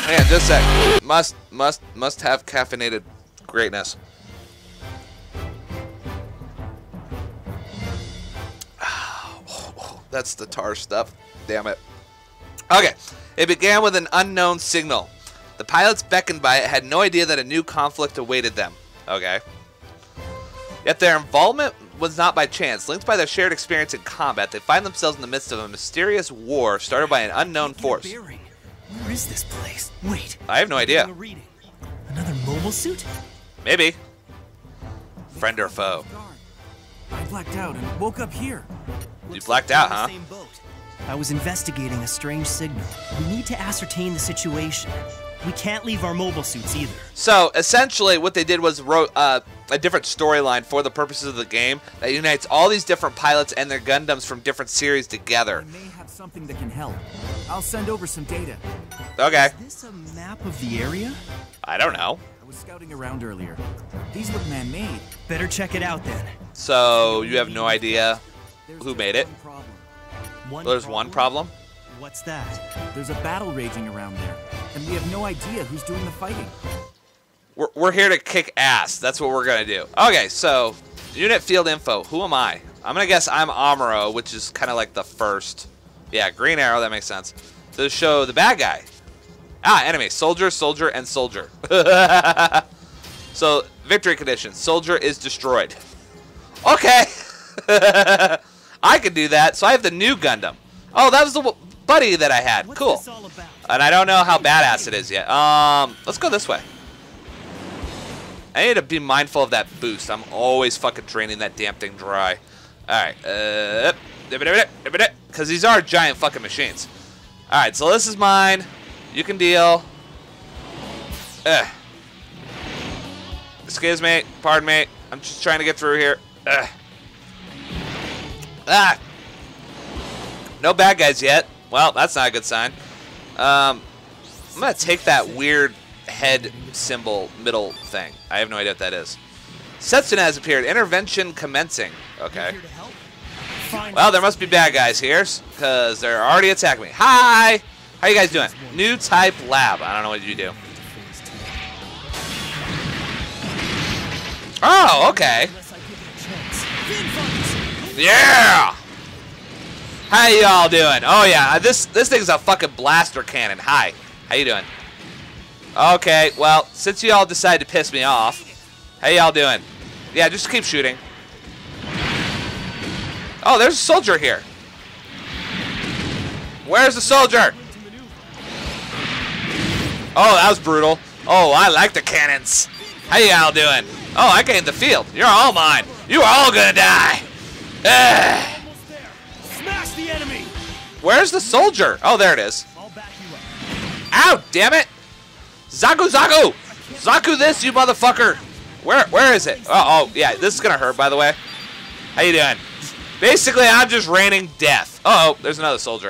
Man, just that must have caffeinated greatness. That's the tar stuff. Damn it. Okay. It began with an unknown signal. The pilots beckoned by it had no idea that a new conflict awaited them. Okay. Yet their involvement was not by chance. Linked by their shared experience in combat, they find themselves in the midst of a mysterious war started by an unknown force. Where is this place? Wait. I have no idea. Another mobile suit? Maybe. Friend or foe? I blacked out and woke up here. You blacked out, huh? I was investigating a strange signal. We need to ascertain the situation. We can't leave our mobile suits either. So, essentially, what they did was wrote a different storyline for the purposes of the game that unites all these different pilots and their Gundams from different series together. I may have something that can help. I'll send over some data. Okay. Is this a map of the area? I don't know. I was scouting around earlier. These look man-made. Better check it out then. So, you have no idea who made it? There's one problem? What's that? There's a battle raging around there, and we have no idea who's doing the fighting. We're here to kick ass. That's what we're going to do. Okay, so, unit field info. Who am I? I'm going to guess I'm Amuro, which is kind of like the first. Yeah, Green Arrow, that makes sense. To show the bad guy. Ah, enemy. Soldier, soldier, and soldier. So, victory condition. Soldier is destroyed. Okay. I could do that. So I have the new Gundam. Oh, that was the buddy that I had. Cool. And I don't know how badass it is yet. Let's go this way. I need to be mindful of that boost. I'm always fucking draining that damn thing dry. Alright. Because these are giant fucking machines. Alright, so this is mine. You can deal. Excuse me. Pardon me. I'm just trying to get through here. Ah! No bad guys yet. Well, that's not a good sign. I'm going to take that weird head symbol middle thing. I have no idea what that is. Setsuna has appeared. Intervention commencing. Okay. Well, there must be bad guys here, because they're already attacking me. Hi! How you guys doing? New type lab. I don't know what you do. Oh, okay. Yeah! How y'all doing? Oh yeah, this thing's a fucking blaster cannon. Hi. How you doing? Okay, well, since y'all decided to piss me off, how y'all doing? Yeah, just keep shooting. Oh, there's a soldier here. Where's the soldier? Oh, that was brutal. Oh, I like the cannons. How y'all doing? Oh, I gained the field. You're all mine. You are all gonna die. Smash the enemy. Where's the soldier? Oh, there it is. I'll back you up. Ow, damn it. Zaku, Zaku. Zaku this, you motherfucker. Where is it? Oh, yeah, this is gonna hurt, by the way. How you doing? Basically, I'm just raining death. Uh-oh, there's another soldier.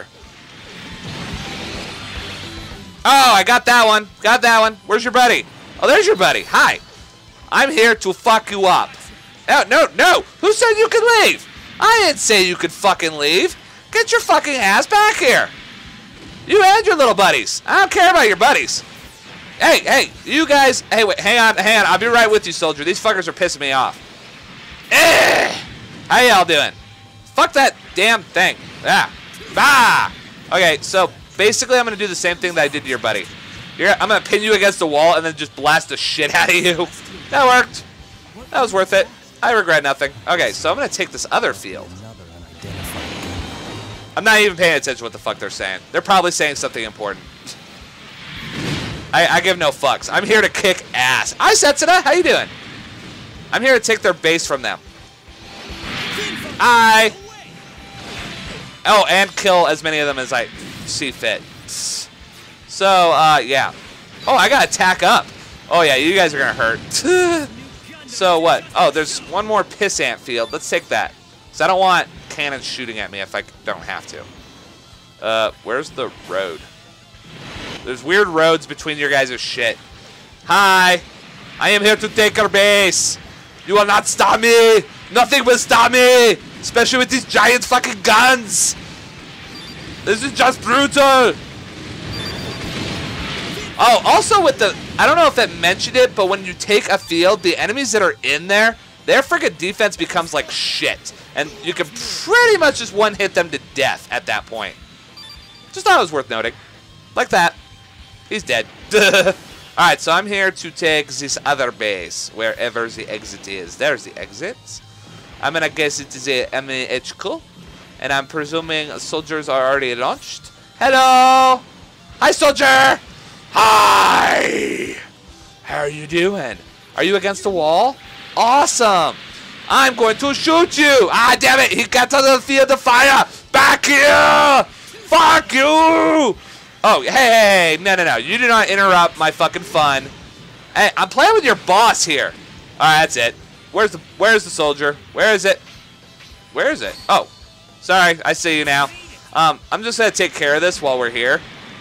Oh, I got that one. Got that one. Where's your buddy? Oh, there's your buddy. Hi. I'm here to fuck you up. No, no, no. Who said you could leave? I didn't say you could fucking leave. Get your fucking ass back here. You and your little buddies. I don't care about your buddies. Hey, hey, you guys. Hey, wait, hang on. I'll be right with you, soldier. These fuckers are pissing me off. How y'all doing? Fuck that damn thing. Ah. Bah. Okay, so basically I'm going to do the same thing that I did to your buddy. I'm going to pin you against the wall and then just blast the shit out of you. That worked. That was worth it. I regret nothing. Okay, so I'm going to take this other field. I'm not even paying attention to what the fuck they're saying. They're probably saying something important. I give no fucks. I'm here to kick ass. Hi, Setsuna. How you doing? I'm here to take their base from them. Hi. Oh, and kill as many of them as I see fit. So, yeah. Oh, I got to tack up. Oh, yeah, you guys are going to hurt. So, what? Oh, there's one more pissant field. Let's take that. Because I don't want cannons shooting at me if I don't have to. Where's the road? There's weird roads between your guys' shit. Hi. I am here to take our base. You will not stop me. Nothing will stop me. Especially with these giant fucking guns. This is just brutal. Oh, also with the, I don't know if it mentioned it, but when you take a field, the enemies that are in there, their freaking defense becomes like shit. And you can pretty much just one-hit them to death at that point. Just thought it was worth noting. Like that. He's dead. Alright, so I'm here to take this other base, wherever the exit is. There's the exit. I'm gonna guess it is a MHQ. And I'm presuming soldiers are already launched. Hello! Hi, soldier! Hi! How are you doing? Are you against the wall? Awesome! I'm going to shoot you! Ah, damn it! He got to the field of fire! Back here! Fuck you! Oh, hey, no. You do not interrupt my fucking fun. Hey, I'm playing with your boss here. Alright, that's it. Where's the soldier? Where is it? Where is it? Oh. Sorry, I see you now. I'm just gonna take care of this while we're here.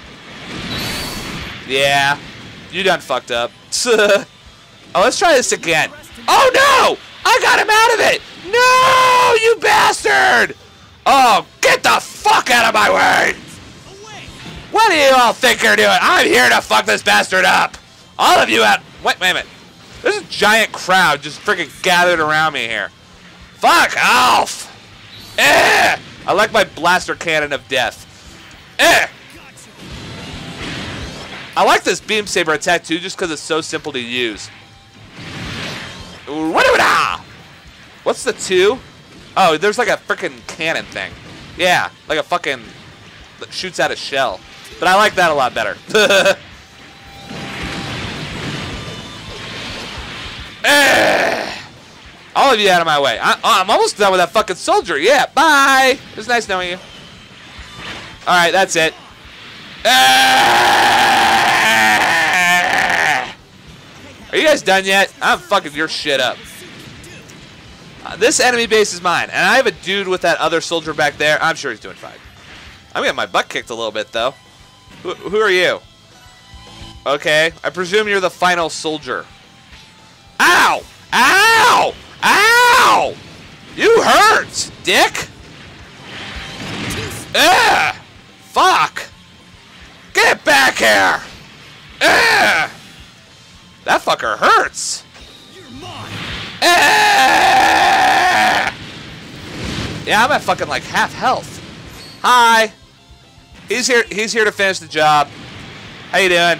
Yeah. You done fucked up. Oh, let's try this again. Oh no! I got him out of it! No, you bastard! Oh, get the fuck out of my way! What do you all think you're doing? I'm here to fuck this bastard up! All of you out. Wait a minute. There's a giant crowd just freaking gathered around me here. Fuck off! Eh! I like my blaster cannon of death. Eh! I like this beam saber attack too, just because it's so simple to use. What's the 2? Oh, there's like a freaking cannon thing. Yeah, like a fucking that shoots out a shell. But I like that a lot better. All of you out of my way. I'm almost done with that fucking soldier. Yeah, bye. It was nice knowing you. All right, that's it. Are you guys done yet? I'm fucking your shit up. This enemy base is mine, and I have a dude with that other soldier back there. I'm sure he's doing fine. I'm getting my butt kicked a little bit, though. Who are you? Okay, I presume you're the final soldier. Ow! Ow! Ow! You hurt, dick! Ugh! Fuck! Get back here! Ugh! That fucker hurts! Yeah, I'm at fucking like half health. Hi. He's here to finish the job. How you doing?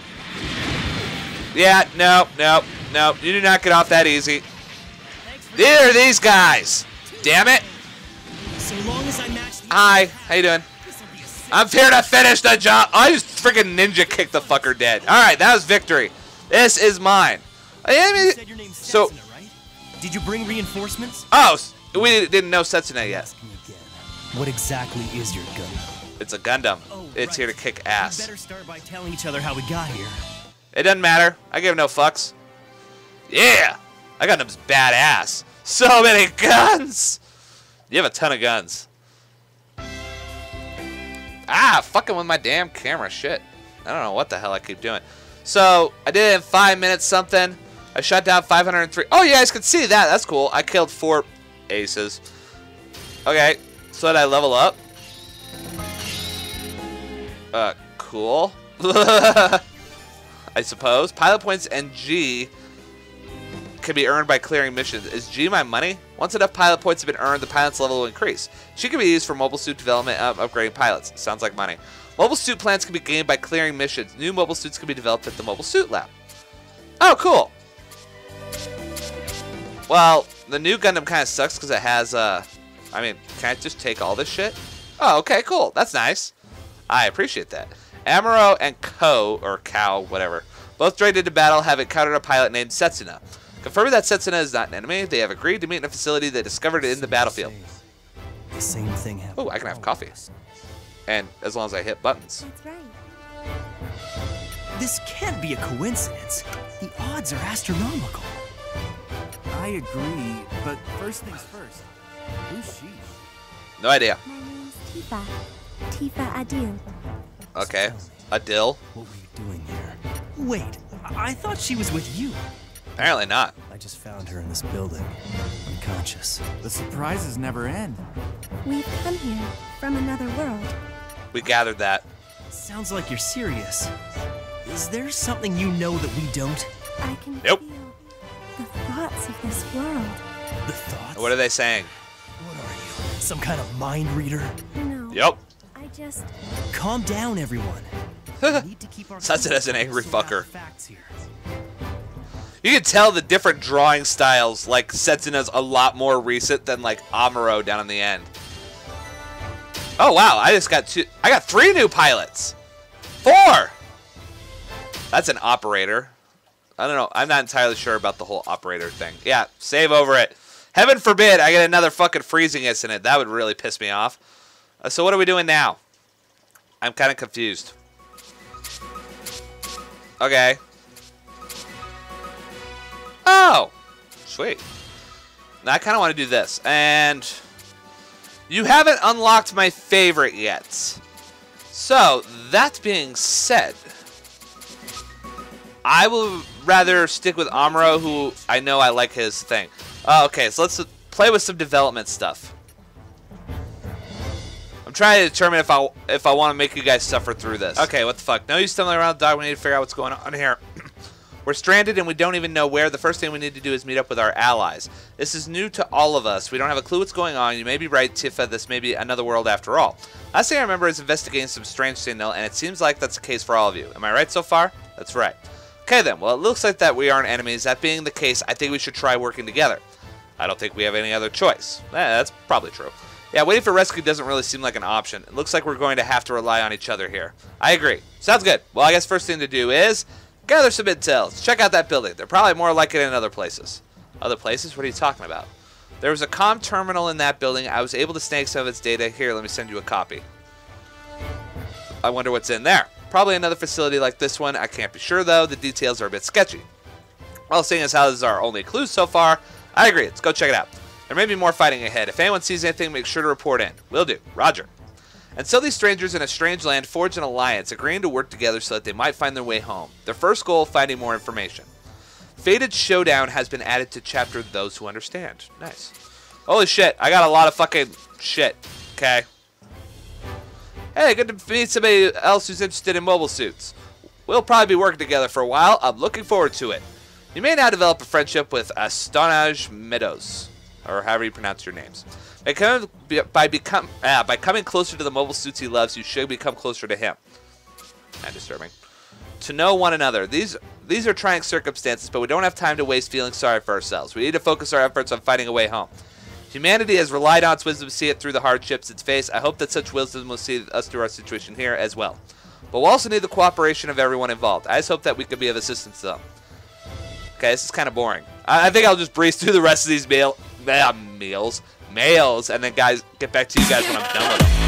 Yeah, no. You do not get off that easy. Neither are these guys. Damn it. So long as I match the Hi. How you doing? I'm here to finish the job. I just freaking ninja kicked the fucker dead. All right, that was victory. This is mine. You said your name's So- Setsuna, right? Did you bring reinforcements? Oh, we didn't know Setsuna yet. Ask me again. What exactly is your gun? It's a Gundam. Oh, It's right. here to kick We ass. better start by telling each other how we got here. It doesn't matter. I give no fucks. Yeah! I got Gundam's badass. So many guns! You have a ton of guns. Ah, fucking with my damn camera. Shit. I don't know what the hell I keep doing. So, I did it in 5 minutes something. I shot down 503. Oh, you guys can see that. That's cool. I killed 4 aces. Okay. So did I level up? Cool. I suppose. Pilot points and G can be earned by clearing missions. Is G my money? Once enough pilot points have been earned, the pilot's level will increase. G can be used for mobile suit development and upgrading pilots. Sounds like money. Mobile suit plans can be gained by clearing missions. New mobile suits can be developed at the mobile suit lab. Oh, cool. Well, the new Gundam kind of sucks because it has, I mean, can I just take all this shit? Oh, okay, cool. That's nice. I appreciate that. Amuro and Ko, or Cow, whatever, both joined into battle, have encountered a pilot named Setsuna. Confirming that Setsuna is not an enemy, they have agreed to meet in a facility they discovered in the battlefield. The same thing happened. Oh, I can have coffee. And as long as I hit buttons. That's right. This can't be a coincidence. The odds are astronomical. I agree, but first things first. Who's she? No idea. My name's Tifa. Tifa Adil. Okay. Adil? What were you doing here? Wait, I thought she was with you. Apparently not. I just found her in this building, unconscious. The surprises never end. We've come here from another world. We gathered that. Sounds like you're serious. Is there something you know that we don't? I can Nope. feel the thoughts of this world. The thoughts? What are they saying? What are you? Some kind of mind reader? No. Yep. I just... Calm down, everyone. We need to keep our Such as an angry facts fucker. here. You can tell the different drawing styles, like Setsuna's a lot more recent than like Amuro down in the end. Oh wow, I got 3 new pilots. 4! That's an operator. I don't know, I'm not entirely sure about the whole operator thing. Yeah, save over it. Heaven forbid I get another fucking freezing incident. That would really piss me off. So what are we doing now? I'm kind of confused. Okay. Oh, sweet. Now I kind of want to do this. And you haven't unlocked my favorite yet. So, that being said, I will rather stick with Amuro, who I know I like his thing. Okay, so let's play with some development stuff. I'm trying to determine if I want to make you guys suffer through this. Okay, what the fuck? No use stumbling around the dog. We need to figure out what's going on here. We're stranded and we don't even know where. The first thing we need to do is meet up with our allies. This is new to all of us. We don't have a clue what's going on. You may be right, Tifa. This may be another world after all. Last thing I remember is investigating some strange signal, and it seems like that's the case for all of you. Am I right so far? That's right. Okay then, well it looks like that we aren't enemies. That being the case, I think we should try working together. I don't think we have any other choice. That's probably true. Yeah, waiting for rescue doesn't really seem like an option. It looks like we're going to have to rely on each other here. I agree. Sounds good. Well, I guess first thing to do is gather some intel. Let's check out that building. They're probably more like it in other places. Other places? What are you talking about? There was a comm terminal in that building. I was able to snag some of its data. Here, let me send you a copy. I wonder what's in there. Probably another facility like this one. I can't be sure, though. The details are a bit sketchy. Well, seeing as how this is our only clue so far, I agree. Let's go check it out. There may be more fighting ahead. If anyone sees anything, make sure to report in. Will do. Roger. And so these strangers in a strange land forged an alliance, agreeing to work together so that they might find their way home. Their first goal, finding more information. Fated Showdown has been added to chapter Those Who Understand. Nice. Holy shit, I got a lot of fucking shit. Okay. Hey, good to meet somebody else who's interested in mobile suits. We'll probably be working together for a while. I'm looking forward to it. You may now develop a friendship with Astonaj Meadows, or however you pronounce your names. By coming closer to the mobile suits he loves, you should become closer to him. Kind of disturbing. To know one another. These are trying circumstances, but we don't have time to waste feeling sorry for ourselves. We need to focus our efforts on finding a way home. Humanity has relied on its wisdom to see it through the hardships it's faced. I hope that such wisdom will see us through our situation here as well. But we'll also need the cooperation of everyone involved. I just hope that we could be of assistance to them. Okay, this is kind of boring. I think I'll just breeze through the rest of these mails, and then guys, get back to you guys when I'm done with them.